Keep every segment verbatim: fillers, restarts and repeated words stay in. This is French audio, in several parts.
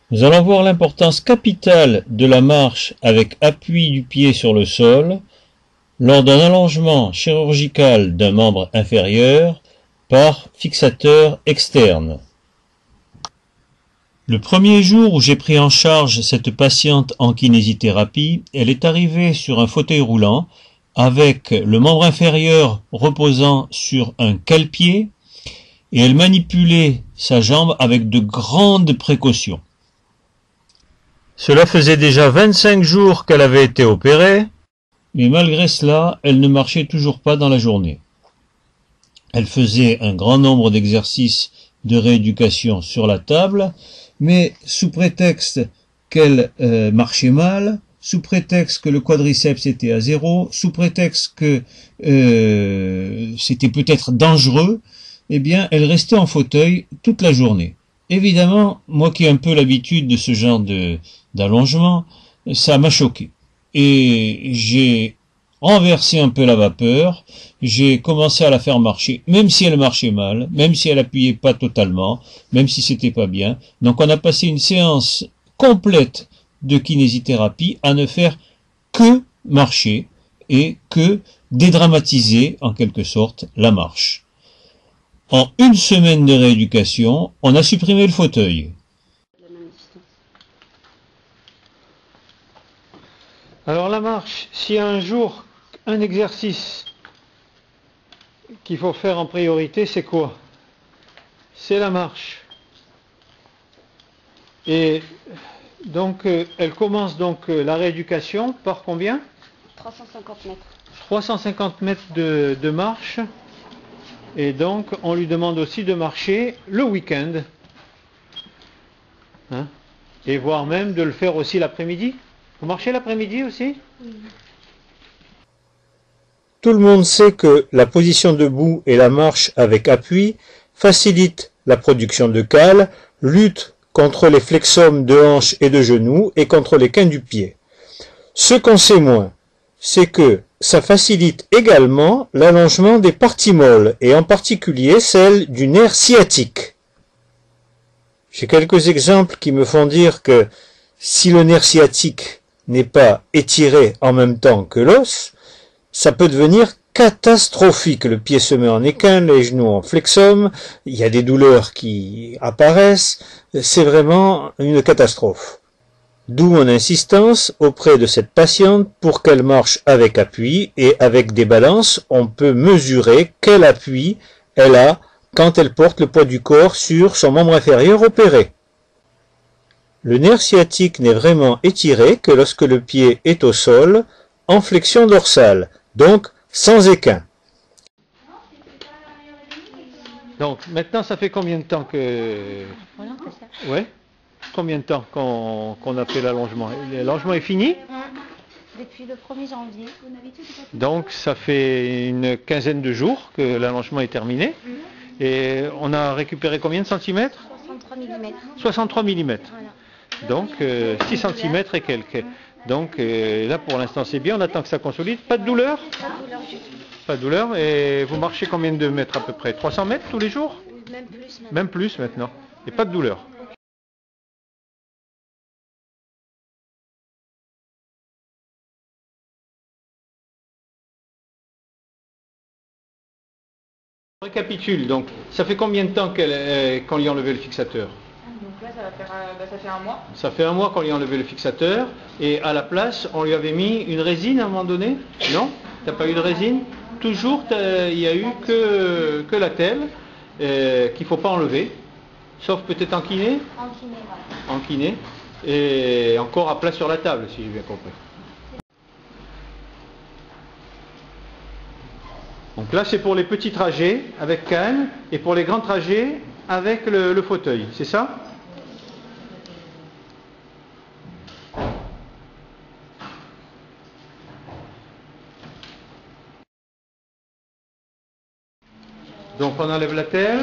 Nous allons voir l'importance capitale de la marche avec appui du pied sur le sol lors d'un allongement chirurgical d'un membre inférieur par fixateur externe. Le premier jour où j'ai pris en charge cette patiente en kinésithérapie, elle est arrivée sur un fauteuil roulant avec le membre inférieur reposant sur un cale-pied et elle manipulait sa jambe avec de grandes précautions. Cela faisait déjà vingt-cinq jours qu'elle avait été opérée, mais malgré cela, elle ne marchait toujours pas dans la journée. Elle faisait un grand nombre d'exercices de rééducation sur la table, mais sous prétexte qu'elle euh, marchait mal, sous prétexte que le quadriceps était à zéro, sous prétexte que euh, c'était peut-être dangereux, eh bien, elle restait en fauteuil toute la journée. Évidemment, moi qui ai un peu l'habitude de ce genre de d'allongement, ça m'a choqué. Et j'ai renversé un peu la vapeur, j'ai commencé à la faire marcher, même si elle marchait mal, même si elle appuyait pas totalement, même si c'était pas bien. Donc on a passé une séance complète de kinésithérapie à ne faire que marcher et que dédramatiser en quelque sorte la marche. En une semaine de rééducation, on a supprimé le fauteuil. Alors la marche, s'il y a un jour un exercice qu'il faut faire en priorité, c'est quoi? C'est la marche. Et donc euh, elle commence donc euh, la rééducation par combien? trois cent cinquante mètres. trois cent cinquante mètres de, de marche. Et donc on lui demande aussi de marcher le week-end. Hein? Et voire même de le faire aussi l'après-midi. Vous marchez l'après-midi aussi? Oui. Tout le monde sait que la position debout et la marche avec appui facilitent la production de cale, lutte contre les flexomes de hanches et de genoux et contre les quins du pied. Ce qu'on sait moins, c'est que ça facilite également l'allongement des parties molles et en particulier celle du nerf sciatique. J'ai quelques exemples qui me font dire que si le nerf sciatique n'est pas étiré en même temps que l'os, ça peut devenir catastrophique. Le pied se met en équin, les genoux en flexum, il y a des douleurs qui apparaissent, c'est vraiment une catastrophe. D'où mon insistance auprès de cette patiente pour qu'elle marche avec appui et avec des balances, on peut mesurer quel appui elle a quand elle porte le poids du corps sur son membre inférieur opéré. Le nerf sciatique n'est vraiment étiré que lorsque le pied est au sol, en flexion dorsale, donc sans équin. Donc maintenant ça fait combien de temps que... Voilà, c'est ça. Ouais. Combien de temps qu'on qu'on a fait l'allongement? L'allongement est fini? Depuis le premier janvier. Donc ça fait une quinzaine de jours que l'allongement est terminé. Mm-hmm. Et on a récupéré combien de centimètres? soixante-trois millimètres. soixante-trois millimètres. Voilà. Donc euh, six centimètres et quelques. Donc euh, là pour l'instant c'est bien, on attend que ça consolide. Pas de douleur? Pas de douleur du tout. Pas de douleur. Et vous marchez combien de mètres à peu près? trois cents mètres tous les jours? Même plus maintenant. Même plus maintenant. Et pas de douleur? On récapitule, donc ça fait combien de temps qu'elle, euh, qu'on lui a enlevé le fixateur? Donc là ça va faire un, bah, ça fait un mois. Ça fait un mois qu'on lui a enlevé le fixateur et à la place on lui avait mis une résine à un moment donné? Non? T'as pas eu de résine? Toujours il n'y a eu que, que la telle euh, qu'il ne faut pas enlever, sauf peut-être en kiné? En kiné, voilà. En kiné et encore à plat sur la table si j'ai bien compris. Donc là c'est pour les petits trajets avec canne et pour les grands trajets avec le, le fauteuil, c'est ça? Donc on enlève la telle.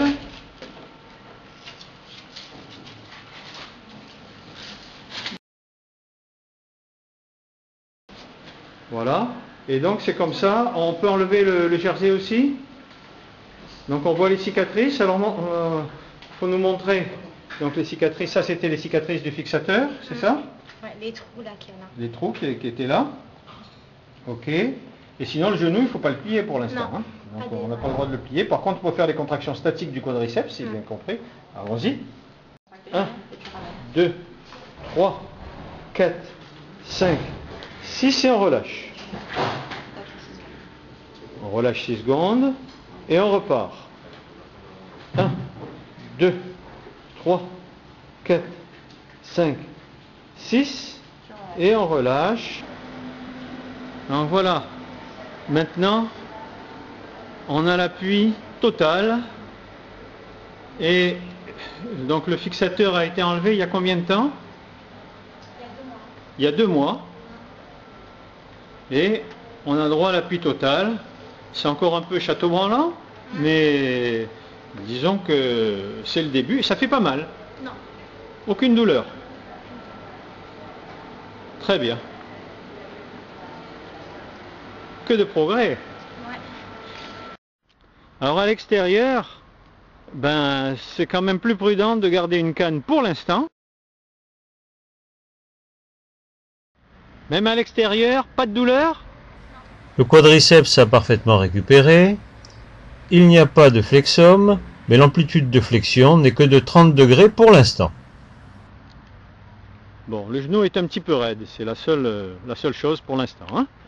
Voilà. Et donc c'est comme ça, on peut enlever le, le jersey aussi. Donc on voit les cicatrices, alors il euh, faut nous montrer Donc les cicatrices, ça c'était les cicatrices du fixateur, c'est ça? Ouais, les trous là qu'il y en a. Les trous qui, qui étaient là. Ok. Et sinon le genou, il ne faut pas le plier pour l'instant. Non. Hein. Donc Pas on n'a des- pas le droit de le plier. Par contre, on peut faire les contractions statiques du quadriceps, si j'ai bien compris. Allons-y. un, Et tu ramènes. deux, trois, quatre, cinq, six et on relâche. On relâche six secondes et on repart. un, deux, trois, quatre, cinq, six et on relâche. Donc voilà. Maintenant, on a l'appui total et donc le fixateur a été enlevé il y a combien de temps? Il y a deux mois. Et on a droit à l'appui total. C'est encore un peu château-branlant, mais disons que c'est le début. Ça fait pas mal. Non. Aucune douleur. Très bien. Que de progrès. Ouais. Alors à l'extérieur, ben c'est quand même plus prudent de garder une canne pour l'instant. Même à l'extérieur, pas de douleur? Le quadriceps a parfaitement récupéré. Il n'y a pas de flexum, mais l'amplitude de flexion n'est que de trente degrés pour l'instant. Bon, le genou est un petit peu raide, c'est la seule, euh, la seule chose pour l'instant, hein.